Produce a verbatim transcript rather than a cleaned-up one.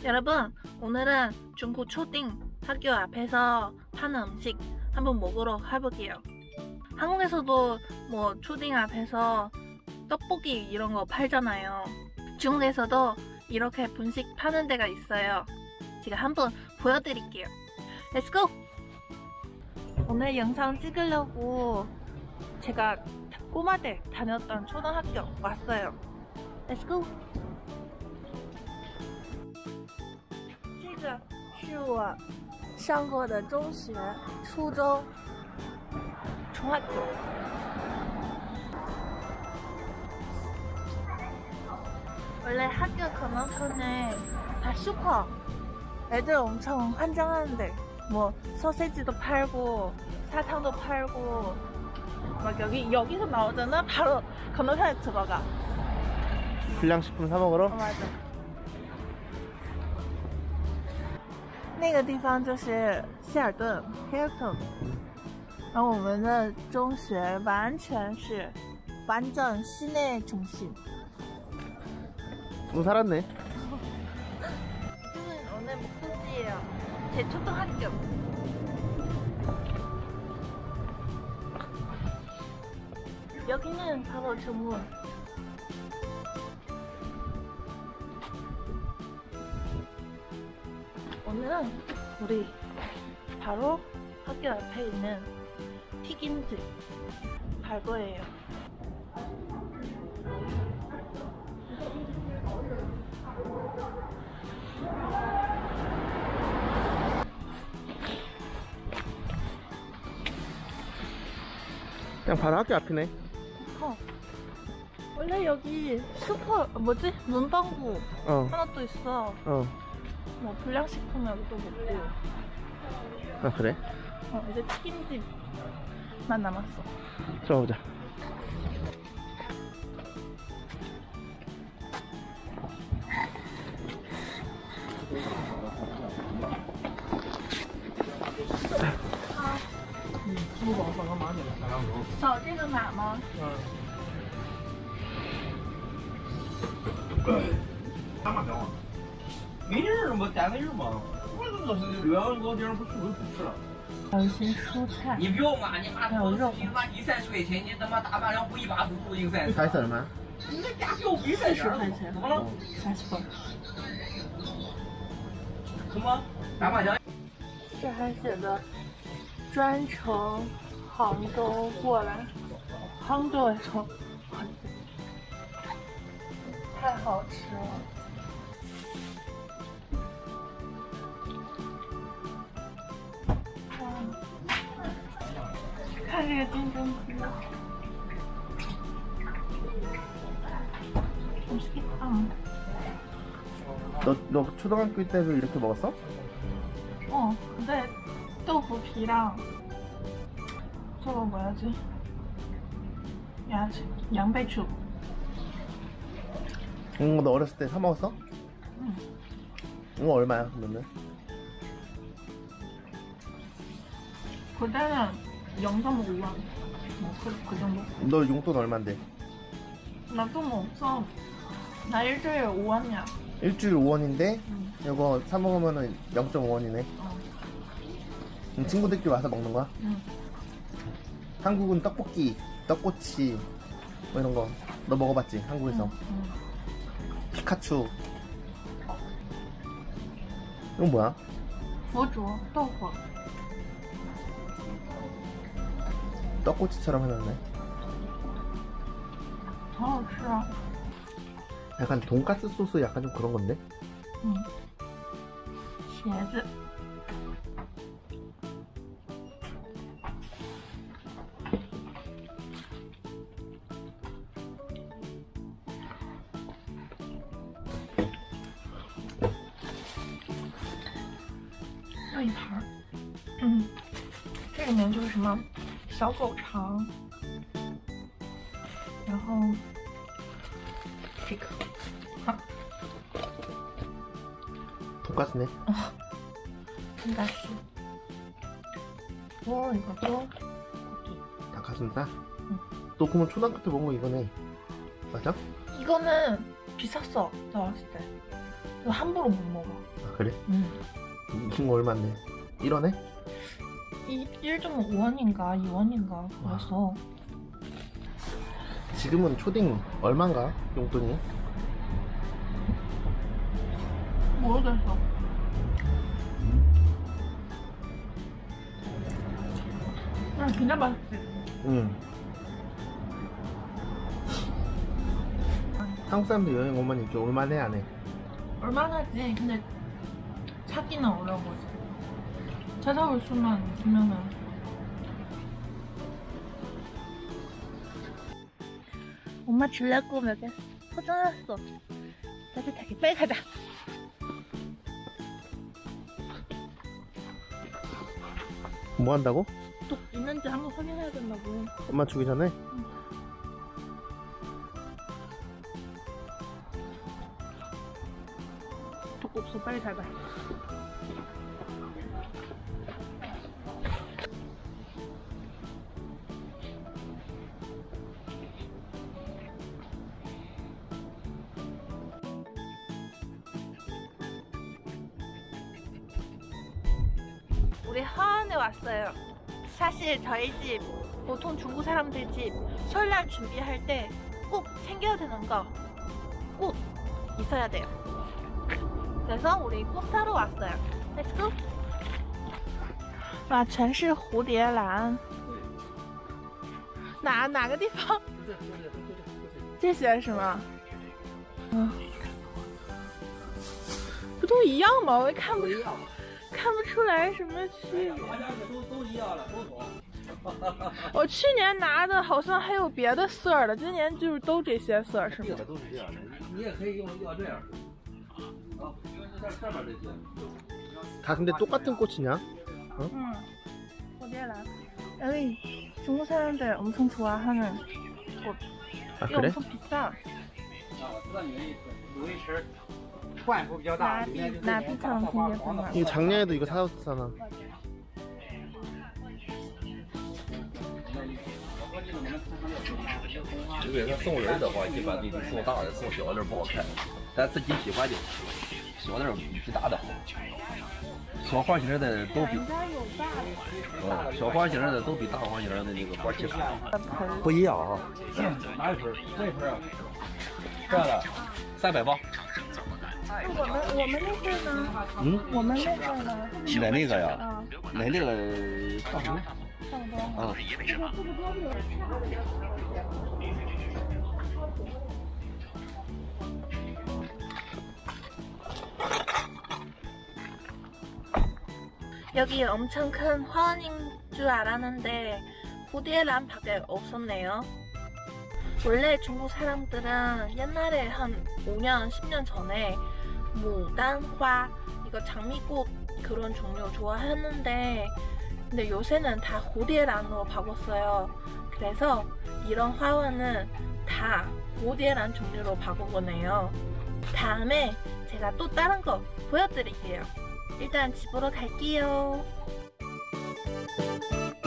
여러분, 오늘은 중국 초딩 학교 앞에서 파는 음식 한번 먹으러 가볼게요. 한국에서도 뭐 초딩 앞에서 떡볶이 이런 거 팔잖아요. 중국에서도 이렇게 분식 파는 데가 있어요. 제가 한번 보여드릴게요. Let's go! 오늘 영상 찍으려고 제가 꼬마 때 다녔던 초등학교 왔어요. Let's go! 这个是我上过的中学、初中、中学。 원래 학교 건너편에 다 슈퍼. 애들 엄청 환장하는데 뭐 소세지도 팔고 사탕도 팔고 막 여기 여기서 나오잖아. 바로 건너편에 들어가. 불량식품 사 먹으러? 어, 맞아. 那个地方就是希尔顿 Hilton， 然后我们的中学完全是완전 시내 중심. 너 살았네. 이쪽은 오늘 목적지예요. 제 초등학교. 여기는 바로 정문. 오늘은 우리 바로 학교 앞에 있는 튀김집 갈 거예요. 그냥 바로 학교 앞이네. 어. 원래 여기 슈퍼 뭐지? 문방구 어. 하나 또 있어. 어. 뭐 불량식품 여기도 먹고. 아 그래? 어, 이제 튀김집만 남았어. 들어보자. 扫这个码吗？ 干嘛干嘛？没人嘛，单个人嘛。我这个是这样老点不是会不吃了。 还有一些蔬菜。 你不要骂，你骂还有肉。 你妈你三十块钱，你他妈大半两尾巴猪肉一个三十。 才什么？ 你那家给我贵三十块钱。 怎么了？ 三十块。 什么？大麻将？ 这还写着专程杭州过来。杭州来说，太好吃了。 看这个金针菇，맛있겠다. 너, 너 초등학교 때도 이렇게 먹었어? 어, 근데豆腐皮랑 저거 뭐야지? 야채, 양배추. 응, 너 어렸을 때 사 먹었어? 응. 이거 얼마야, 그러면? 그때는 영 점 오 원. 뭐, 그, 그 정도? 너 용돈 얼만데? 나 돈 없어. 나 일주일에 오 원이야. 일주일 오 원인데 응. 이거 사 먹으면은 영 점 오 원이네. 어. 그럼 친구들끼리 와서 먹는 거야? 응. 한국은 떡볶이, 떡꼬치 뭐 이런 거 너 먹어봤지? 한국에서. 응. 응. 피카츄. 이건 뭐야? 腐竹豆腐. 떡꼬치처럼 해놨네. 더好吃啊. 약간 돈가스 소스 약간 좀 그런 건데? 응. 茄子. 또一盘。嗯，这里面就是什么小狗肠，然后这个，啊， 돈가스네. 어, 돈가스. 와, 이것도 고기. 닭가슴살? 응. 너 그러면 초등학교 때 먹은 거 이거네. 맞아? 이거는 비쌌어, 나 어렸을 때. 이거 함부로 못 먹어. 아, 그래? 응. 이거 얼마인데? 일 원에? 일 점 오 원인가 이 원인가 그랬어. 지금은 초딩 얼마인가? 용돈이? 모르겠어. 응, 진짜 맛있지. 응. 한국 사람들 여행 오면 이렇게 올만해 안 해? 얼마나지? 근데 찾기는 어려운 거지. 찾아올 수만 있으면은. 엄마 주려고 몇 개 포장했어. 따뜻하게 빨리 가자. 뭐 한다고? 또 있는지 한번 확인해야 된다고. 엄마 주기 전에? 응. 독 없어. 빨리 잘 가. 우리 하원에 왔어요. 사실 저희 집, 보통 중국 사람들 집 설날 준비할 때 꼭 챙겨야 되는 거 꼭 있어야 돼요. 그래서 우리 꽃 사러 왔어요. Let's go. 와, 全是蝴蝶兰。哪哪个地方？这些是吗？嗯，不都一样吗？我也看不出。看不出来什么区别。 都都一样了，都懂。 我去年拿的好像还有别的色儿的，今年就是都这些色儿是吗？ 都是这样的，你也可以用要这样。啊，上上面这些。 다 근데 똑같은 꽃이냐? 어? 응. 호디란. 여기 중국 사람들 엄청 좋아하는 꽃. 아 이거 그래? 엄청 비싸. 啊，我知道你那有一池冠幅比较大，里面就是那种大花黄的。 이거 작년에도 이거 사왔잖아. 음. 因为他送人的话，一般给你送大的，送小的不好看。咱自己喜欢就小的比大的好。小花型的都比，嗯，小花型的都比大花型的那个花气好。不一样啊。哪一盆？这一盆啊？这样的，三百八。 我们我们那份呢？ 嗯， 我们那份呢？ 买那个呀？ 啊， 买那个差不多。 差不多。 啊。 여기 엄청 큰 화원인 줄 알았는데 호디에란 밖에 없었네요. 원래 중국 사람들은 옛날에 한 오 년, 십 년 전에 무단화, 이거 장미꽃 그런 종류 좋아했는데 근데 요새는 다 호디에란으로 바꿨어요. 그래서 이런 화원은 다 호디에란 종류로 바꿔보네요. 다음에 제가 또 다른 거 보여드릴게요. 일단 집으로 갈게요.